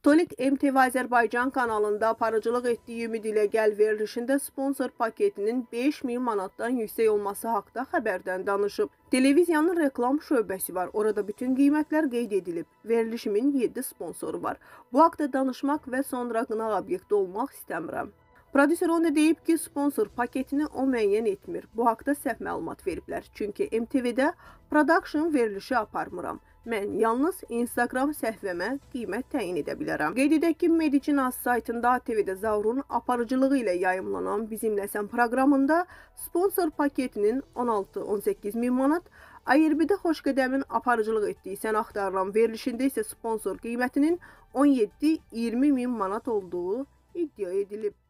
Tolik MTV Azərbaycan kanalında aparıcılıq etdiyi Ümid ilə Gəl verilişində sponsor paketinin 5000 manatdan yüksək olması haqda xəbərdən danışıb. Televiziyanın reklam şöbəsi var. Orada bütün qiymətlər qeyd edilib. Verilişimin 7 sponsoru var. Bu haqda danışmaq və sonra qınaq obyekti olmaq istəmirəm. Prodüser onu deyib ki, sponsor paketini o müəyyən etmir. Bu haqda səhv məlumat veriblər. Çünki MTV-də production verilişi aparmıram. Mən yalnız Instagram səhifəmə qiymət təyin edə bilərəm. Qeyd edək ki, Medicinaz saytında ATV-də Zaurun aparıcılığı ilə yayımlanan Bizimləsən proqramında sponsor paketinin 16-18 min manat, A20-də Xoşqədəmin aparıcılıq etdiyi Sən Axtarıram verilişində isə sponsor qiymətinin 17-20 min manat olduğu iddia edilib.